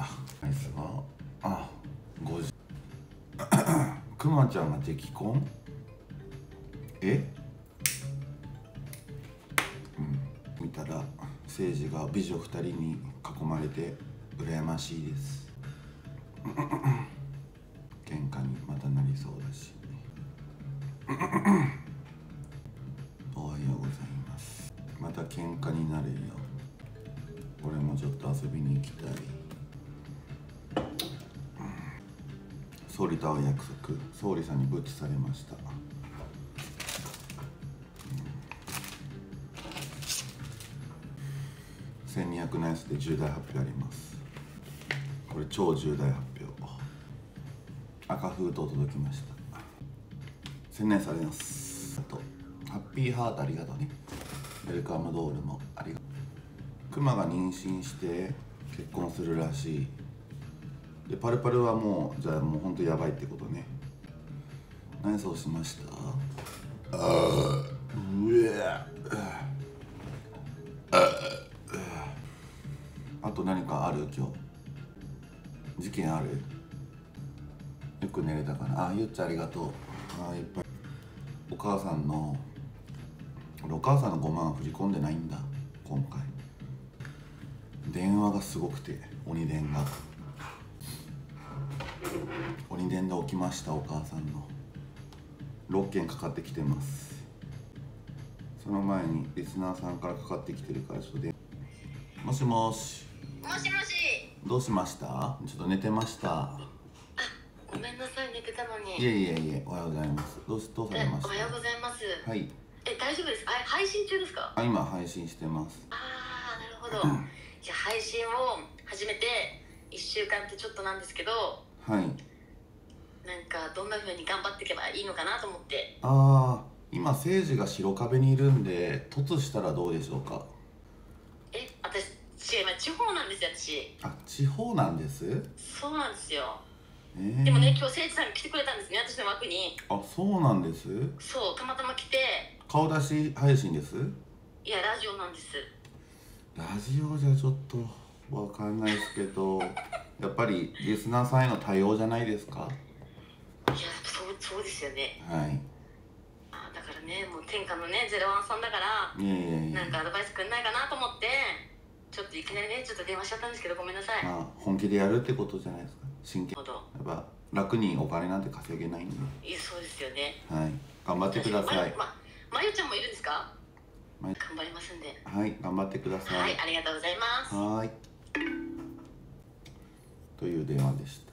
ナイスが5時くまちゃんが敵婚見たら誠治が美女2人に囲まれて羨ましいです喧嘩にまたなりそうだしおはようございます。また喧嘩になるよ。俺もちょっと遊びに行きたい。総理と会う約束、総理さんにブチされました。1200ナイスで重大発表あります。これ超重大発表。赤封筒届きました。宣伝されます。あとハッピーハートありがとうね。ウェルカムドールもありがとう。クマが妊娠して結婚するらしい。でパルパルはもうじゃあもうほんとやばいってことね。何そうしました？あと何かある？今日事件ある？よく寝れたかな。ゆっちゃんありがとう。いっぱいお母さんの5万振り込んでないんだ今回。電話がすごくて鬼電で起きました。お母さんの6件かかってきてます。その前にリスナーさんからかかってきてるからちょっともしもし。 もしもし。 どうしました？ちょっと寝てました。 ごめんなさい、寝てたのに。 いえ、おはようございます。どうされました？ おはようございます。 はい。 大丈夫ですか？配信中ですか？ 今配信してます。 なるほど。じゃあ配信を始めて1週間ってちょっとなんですけど、 はい。 なんかどんな風に頑張っていけばいいのかなと思って。 今誠治が白壁にいるんで凸したらどうでしょうか？ 私今地方なんですよ。 地方なんです？ そうなんですよ。でもね、今日誠治さんが来てくれたんですね、私の枠に。 そうなんです。 そう、たまたま来て。 顔出し配信です？ いや、ラジオなんです。 ラジオじゃちょっとわかんないですけどやっぱりリスナーさんへの対応じゃないですか？ いや、そうですよね。 はい。 だからね、もう天下のね01さんだから、なんかアドバイスくんないかなと思って、ちょっといきなりねちょっと電話しちゃったんですけど、ごめんなさい。 本気でやるってことじゃないですか。真剣。 やっぱ楽にお金なんて稼げないんで。 そうですよね。 はい。頑張ってください。 まゆちゃんもいるんですか？頑張りますんで。 はい、頑張ってください。 はい、ありがとうございます。 はい。という電話でした。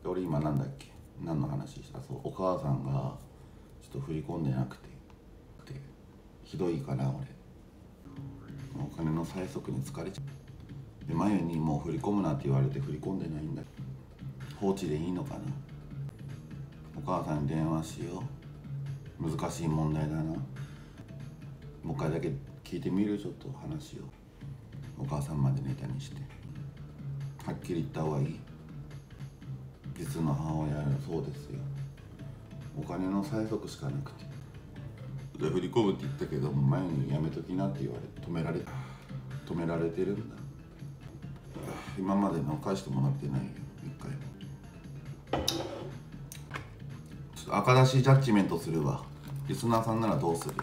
俺今なんだっけ？何の話した？そう、お母さんがちょっと振り込んでなくて、ひどいかな俺。お金の催促に疲れちゃう。で、眉にもう振り込むなって言われて振り込んでないんだ。放置でいいのかな？お母さんに電話しよう。難しい問題だな。もう一回だけ聞いてみる？ちょっと話を。お母さんまでネタにしてはっきり言った方がいい。実の母親はそうですよ。お金の催促しかなくて。で振り込むって言ったけど前にやめときなって言われ止められてるんだ。今までの返してもらってないよ一回も。ちょっと赤出しジャッジメントするわ。リスナーさんならどうする？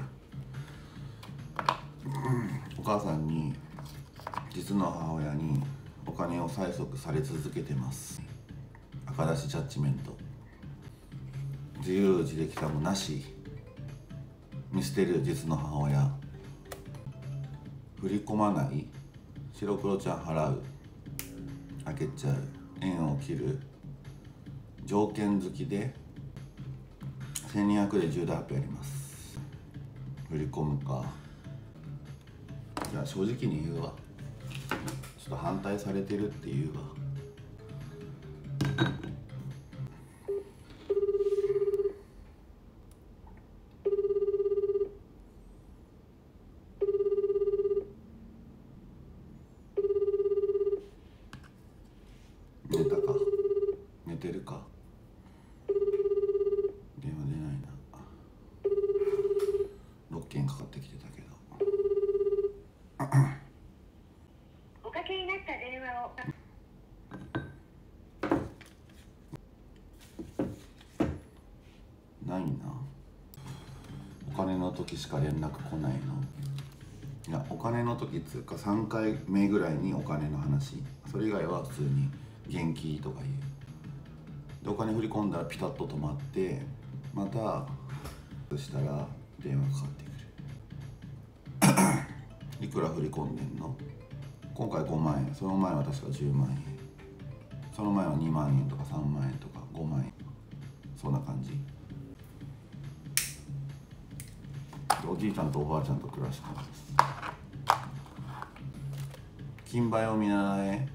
お母さんに実の母親にお金を催促され続けてます。赤出しジャッジメント。自由自力さもなし。見捨てる実の母親。振り込まない。白黒ちゃん払う。開けちゃう。縁を切る。条件付きで1200で重大発表やります。振り込むか。じゃあ正直に言うわ。ちょっと反対されてるって言うわ。寝たか？寝てるか？電話出ないな。6件かかってきてたけど。 おかけになった電話を。 時しか連絡来ないの？いや、お金の時つうか3回目ぐらいにお金の話、それ以外は普通に元気とか言う。でお金振り込んだらピタッと止まって、またそしたら電話かかってくるいくら振り込んでんの？今回5万円、その前は確か10万円、その前は2万円とか3万円とか5万円、そんな感じ。おじいちゃんとおばあちゃんと暮らしてます。金梅を見習え。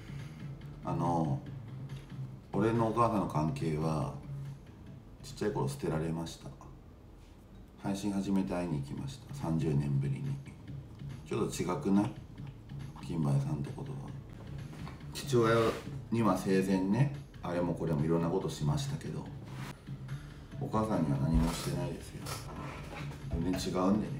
俺のお母さんの関係はちっちゃい頃捨てられました。配信始めて会いに行きました。30年ぶりに。ちょっと違くない？金梅さんとことは。父親には生前ね、あれもこれもいろんなことしましたけど、お母さんには何もしてないですよ。全然違うんでね。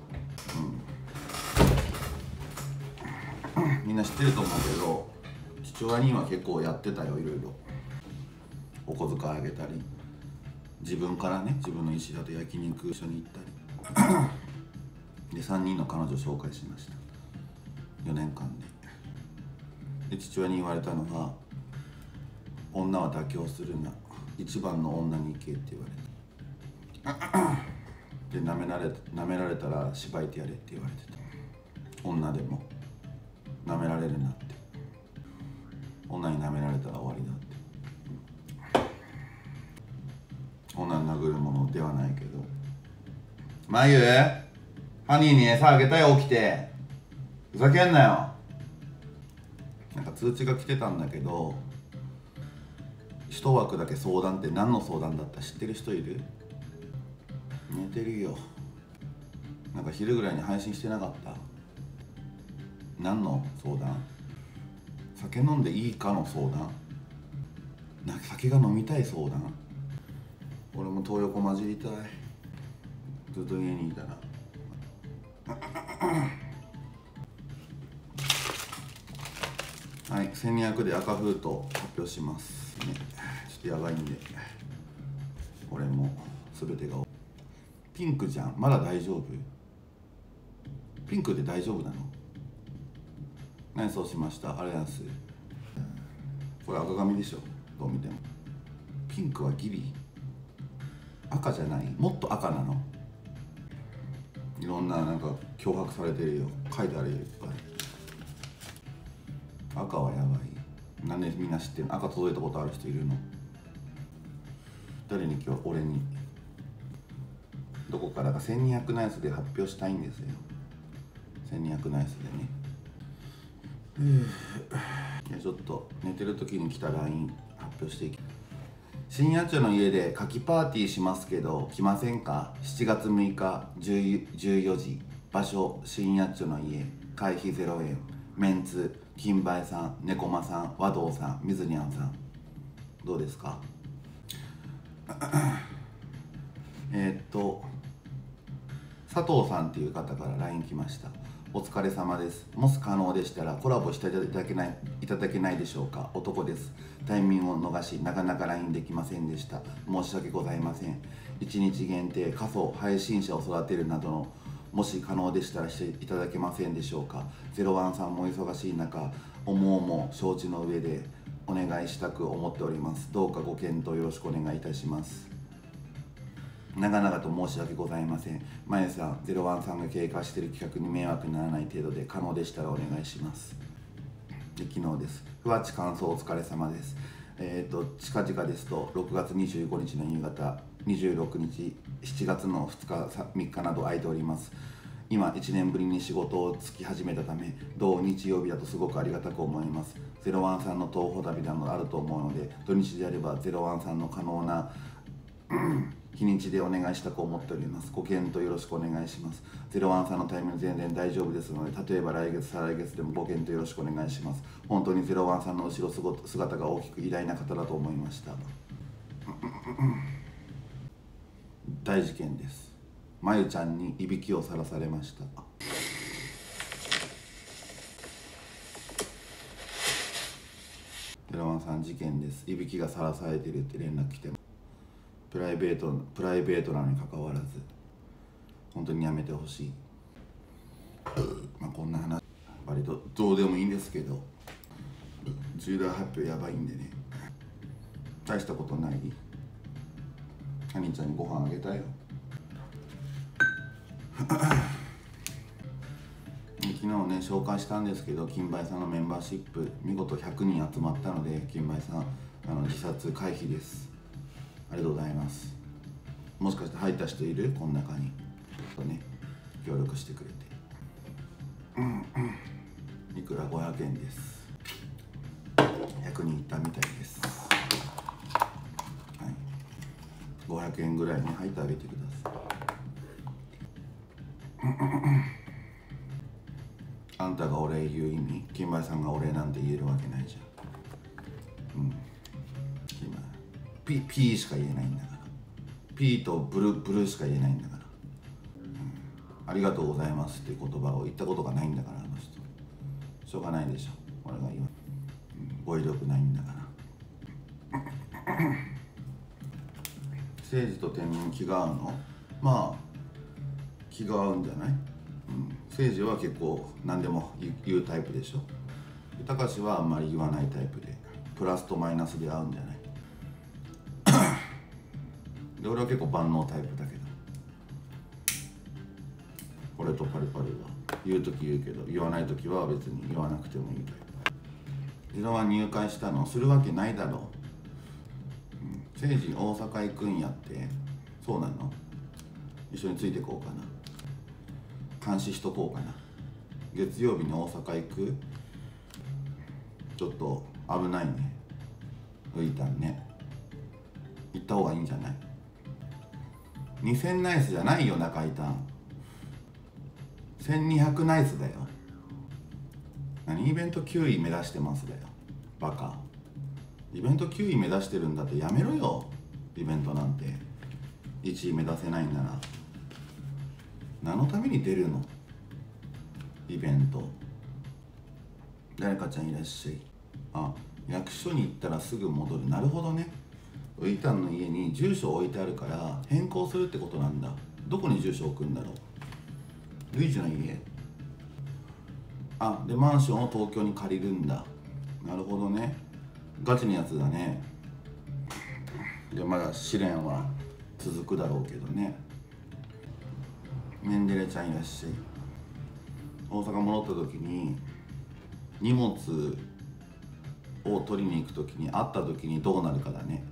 みんな知ってると思うけど、父親には結構やってたよ、いろいろ。お小遣いあげたり、自分からね、自分の意思だと焼肉一緒に行ったりで3人の彼女を紹介しました。4年間で。父親に言われたのが、女は妥協するな、一番の女に行けって言われた。で舐められたらしばいてやれって言われてた。女でも舐められるなって、女に舐められたら終わりだって。女に殴るものではないけど。まゆ、ハニーに餌あげたよ、起きて。ふざけんなよ。なんか通知が来てたんだけど、一枠だけ相談って何の相談だった知ってる人いる？寝てるよ。なんか昼ぐらいに配信してなかった？何の相談？酒飲んでいいかの相談？なんか酒が飲みたい相談？俺も東横混じりたい。ずっと家にいたら。はい、1200で赤封筒発表しますね。ちょっとやばいんで、俺も全てがピンクじゃん。まだ大丈夫？ピンクで大丈夫なの？何そうしました？アレアンス。これ赤髪でしょ、どう見ても。ピンクはギリ赤じゃない？もっと赤なの？いろんななんか脅迫されてるよ。書いてあるよ、いっぱい。赤はやばい。なんでみんな知ってるの？赤届いたことある人いるの？誰に今日？俺に。どこからか1200ナイスで発表したいんですよ。1200ナイスでね。いやちょっと寝てる時に来た LINE 発表していき。深夜町の家で夏季パーティーしますけど来ませんか？7月6日14時、場所深夜町の家、会費0円、メンツ金梅さん、猫間さん、和道さん、水にゃんさん、どうですか？佐藤さんっていう方から LINE 来ました。お疲れ様です。もし可能でしたらコラボしていただけないでしょうか。男です。タイミングを逃しなかなか LINE できませんでした。申し訳ございません。1日限定仮想配信者を育てるなどのもし可能でしたらしていただけませんでしょうか。01さんも忙しい中、思うも承知の上でお願いしたく思っております。どうかご検討よろしくお願いいたします。長々と申し訳ございません。まゆさん、01さんが経過している企画に迷惑にならない程度で可能でしたらお願いします。で昨日です。ふわっち感想お疲れ様です。近々ですと6月25日の夕方、26日、7月の2日、3日など空いております。今1年ぶりに仕事をつき始めたため、同日曜日だとすごくありがたく思います。01さんの東宝旅などあると思うので、土日であれば01さんの可能な日にちでお願いしたく思っております。ご検討よろしくお願いします。01さんのタイミング全然大丈夫ですので、例えば来月、再来月でもご検討よろしくお願いします。本当に01さんの後ろ姿が大きく偉大な方だと思いました。大事件です。まゆちゃんにいびきをさらされました。01さん事件です。いびきがさらされてるって連絡来ても、プライベートなのに関わらず本当にやめてほしい。まあこんな話割とどうでもいいんですけど、重大発表やばいんでね。大したことない。ハニーちゃんにご飯あげたよ。昨日ね紹介したんですけど、金梅さんのメンバーシップ見事100人集まったので、金梅さん自殺回避です。ありがとうございます。もしかして入った人いる？この中にとね、協力してくれて、いくら500円です。100人いったみたいです。はい、500円ぐらいに入ってあげてください。あんたがお礼言う意味、金梅さんがお礼なんて言えるわけないじゃん。P しか言えないんだから。P とブルしか言えないんだから。ありがとうございますっていう言葉を言ったことがないんだから、あの人。しょうがないでしょ。俺が言う。語彙力ないんだから。政治と天然気が合うの？まあ気が合うんじゃない？政治は結構何でも言うタイプでしょ。高志はあんまり言わないタイプで、プラスとマイナスで合うんじゃない？で俺は結構万能タイプだけど、俺とパルパルは言う時言うけど、言わない時は別に言わなくてもいいタイプ。自分は入会したの？するわけないだろう。政治大阪行くんやって。そうなの？一緒についてこうかな。監視しとこうかな。月曜日に大阪行く？ちょっと危ないね。浮いたんね。行った方がいいんじゃない？2000ナイスじゃないよ、中井たん。1200ナイスだよ。何イベント9位目指してますだよ。バカ。イベント9位目指してるんだってやめろよ。イベントなんて1位目指せないんなら何のために出るの？イベント。誰かちゃんいらっしゃい。あ、役所に行ったらすぐ戻る。なるほどね。ウイタンの家に住所置いてあるから変更するってことなんだ。どこに住所置くんだろう？ルイージの家。あ、でマンションを東京に借りるんだ。なるほどね。ガチのやつだね。でまだ試練は続くだろうけどね。メンデレちゃんいらっしゃい。大阪戻った時に荷物を取りに行く時に会った時にどうなるかだね。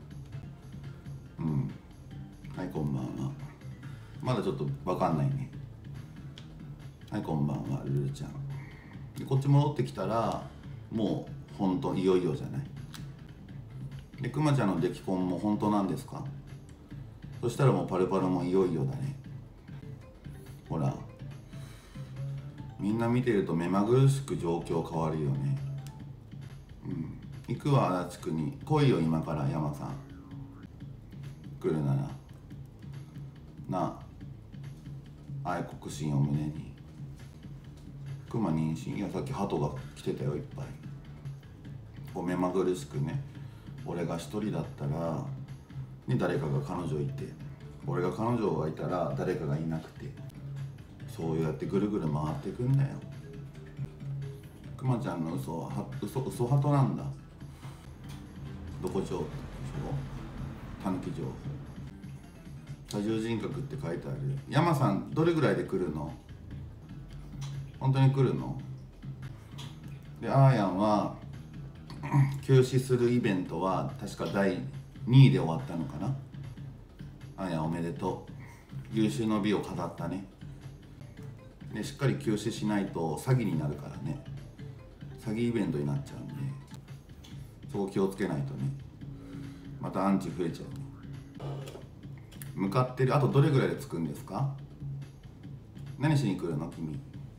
はい、こんばんは。まだちょっと分かんないね。はい、こんばんは、ルルちゃん。でこっち戻ってきたらもう本当いよいよじゃない。でくまちゃんの出来婚も本当なんですか？そしたらもうパルパルもいよいよだね。ほらみんな見てると目まぐるしく状況変わるよね。行くわ足立区に。来いよ今から山さん。来るならなあ、愛国心を胸に。熊妊娠。いやさっき鳩が来てたよ、いっぱい。こう目まぐるしくね。俺が一人だったらに誰かが彼女いて、俺が彼女がいたら誰かがいなくて、そうやってぐるぐる回っていくんだよ。くまちゃんの嘘は嘘鳩なんだ。どこ情報？たぬき情報。多重人格って書いてある。山さんどれぐらいで来るの？本当に来るの？であーやんは休止するイベントは確か第2位で終わったのかな。あーやんおめでとう。優秀の美を飾ったね。でしっかり休止しないと詐欺になるからね。詐欺イベントになっちゃうんで、そこ気をつけないとね。またアンチ増えちゃうね。向かってる。あとどれぐらいで着くんですか？何しに来るの君？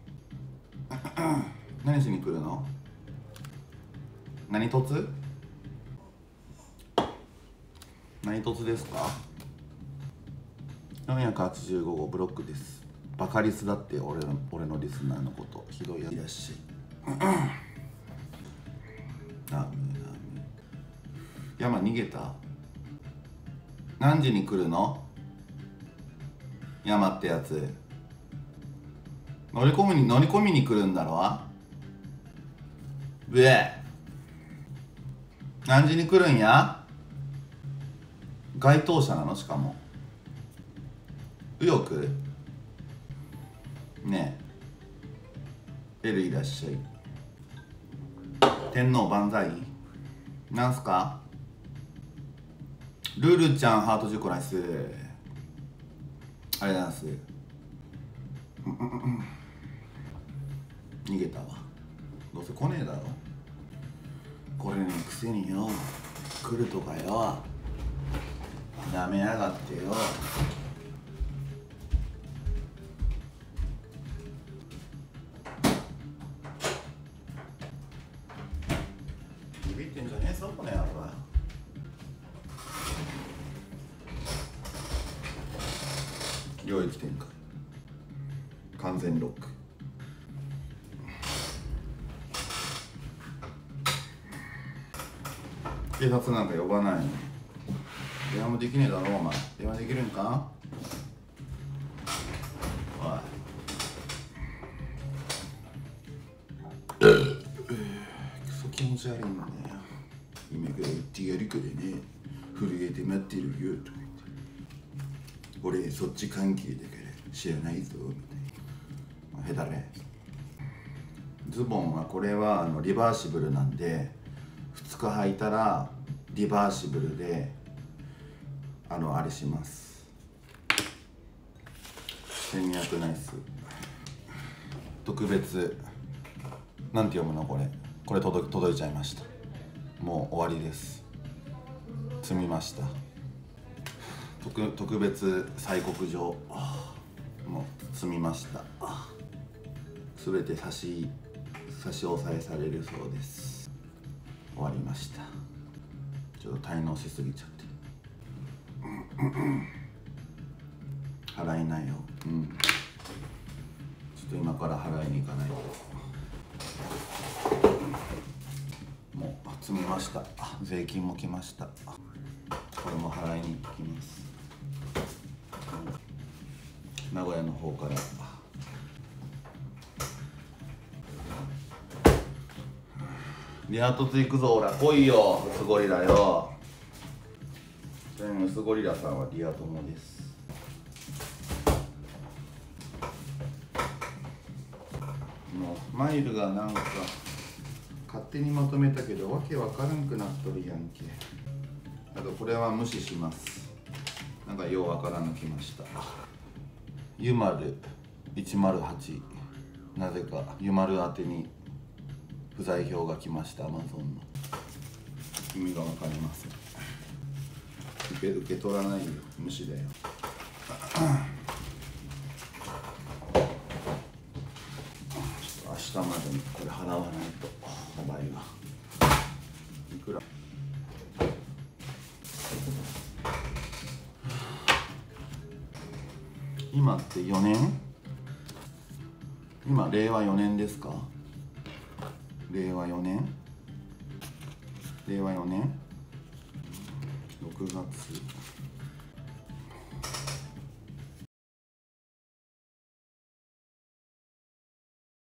何しに来るの？何凸？何凸ですか？485号ブロックです。バカリスだって俺のリスナーのこと。ひどいやついらっしゃい。山逃げた？何時に来るの？山ってやつ乗り込みに来るんだろ。うえ、何時に来るんや。該当者なの。しかも右翼ねえ。エルいらっしゃい。天皇万歳。なんすか。ルルちゃんハート10個ナイス。ありがとうございます。逃げたわ。どうせ来ねえだろ。これのくせによ、来るとかよ、やめやがってよ。ビビってんじゃねえぞこの野郎。領域展開完全ロック。警察なんか呼ばないの。電話もできねえだろお前。電話できるんか。おい、クソ気持ち悪いんだよ。今から言ってやるからね、震えて待ってるよとか言って、俺そっち関係だから知らないぞみたいな。へだれ。ズボンはこれはリバーシブルなんで、2日履いたらリバーシブルであれします。1200ナイス。特別なんて読むのこれ。これ届いちゃいました。もう終わりです。積みました。特別催告状もう積みました。すべて差し押さえされるそうです。終わりました。ちょっと滞納しすぎちゃって。払えないよ。ちょっと今から払いに行かないと。もう積みました。税金も来ました。これも払いに行きます。名古屋の方から。リア凸行くぞ。ほら来いよ、薄ゴリラよ。ちなみに薄ゴリラさんはリア友です。もうマイルがなんか勝手にまとめたけどわけわからんくなっとるやんけ。あとこれは無視します。なんかようわからんの来ました。ユマル108、なぜかユマル宛てに不在票が来ました。アマゾンの意味が分かりません。受け取らないよ、無視だよ。明日までにこれ払わないとやばいわ。いくら。今って4年？今令和4年ですか？令和4年6月